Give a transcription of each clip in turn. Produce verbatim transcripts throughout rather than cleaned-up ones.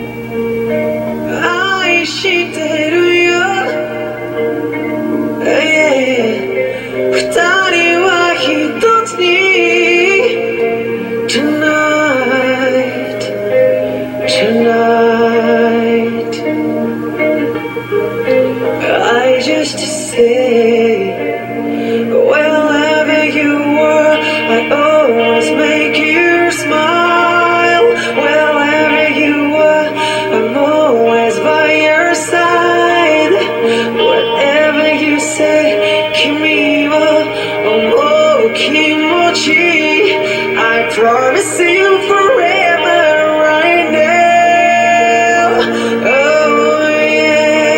愛してるよ、yeah. 二人は一つに Tonight, tonight I just say wherever you are, I always make you smile. Wherever you are, I'm always by your side. Whatever you say, kimi wa omou kimochi, I promise you forever right now. Oh yeah.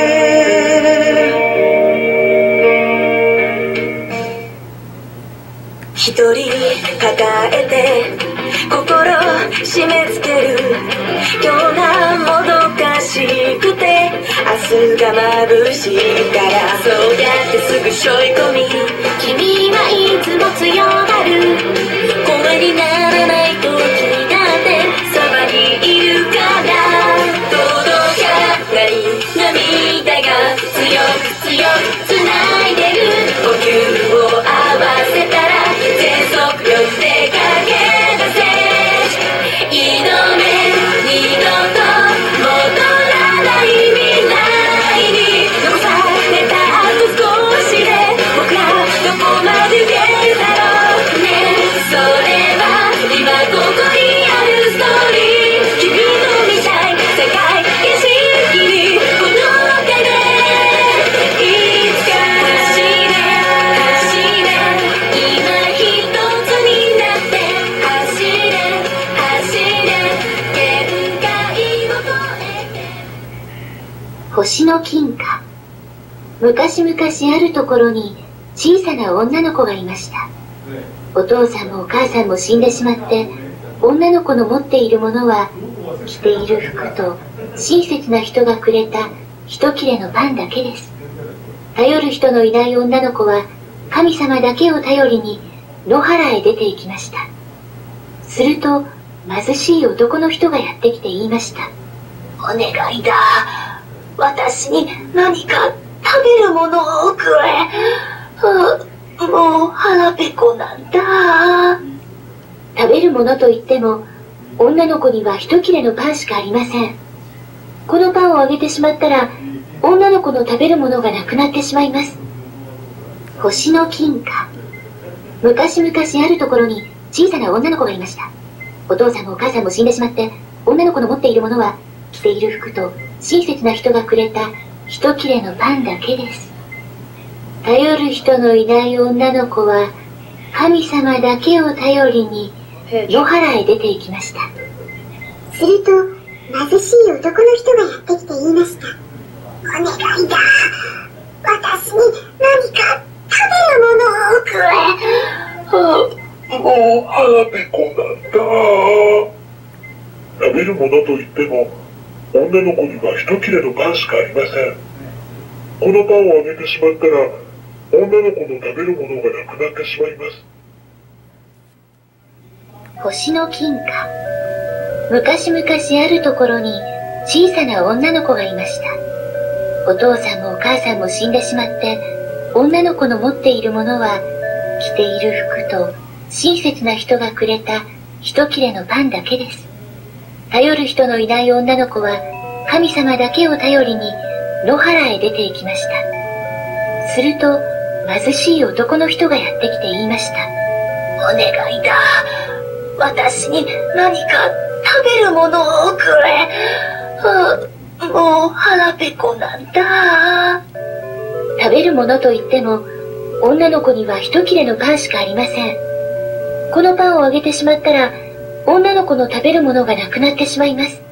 一人抱えて心締め付ける今日がもどかしくて明日が眩しいからそうやってすぐ背負い込み君はいつも強がる声にならない時だってそばにいるから届かない涙が強く強く繋いでる呼吸を合わせたら全速力で駆け出せ挑め二度と戻らない未来に残されたあと少しで僕らどこまで行けるだろうねそれは今ここにあるストーリー君と見たい世界景色にこの中でいつか走れ走れ今一つになって走れ走れ限界を越えて星の金貨。昔々あるところに小さな女の子がいました。お父さんもお母さんも死んでしまって女の子の持っているものは着ている服と親切な人がくれた一切れのパンだけです。頼る人のいない女の子は神様だけを頼りに野原へ出て行きました。すると貧しい男の人がやってきて言いました。お願いだ、私に何か食べるものをくれ。はあ、もう腹ペコなんだ。食べるものといっても女の子には一切れのパンしかありません。このパンをあげてしまったら女の子の食べるものがなくなってしまいます。星の金貨。昔々あるところに小さな女の子がいました。お父さんもお母さんも死んでしまって女の子の持っているものは着ている服と親切な人がくれた一切れのパンだけです。頼る人のいない女の子は神様だけを頼りに野原へ出て行きました。 すると貧しい男の人がやってきて言いました。お願いだ、私に何か食べるものをくれ。 はあ、もう腹ペコなんだ。食べるものといっても女の子には一切れのパンしかありません。このパンをあげてしまったら女の子の食べるものがなくなってしまいます。 星の金貨。昔々あるところに小さな女の子がいました。お父さんもお母さんも死んでしまって女の子の持っているものは着ている服と親切な人がくれた一切れのパンだけです。頼る人のいない女の子は神様だけを頼りに野原へ出て行きました。すると貧しい男の人がやってきて言いました。お願いだ、私に何か食べるものをくれ。はあ、もう腹ペコなんだ。食べるものといっても女の子には一切れのパンしかありません。このパンをあげてしまったら女の子の食べるものがなくなってしまいます。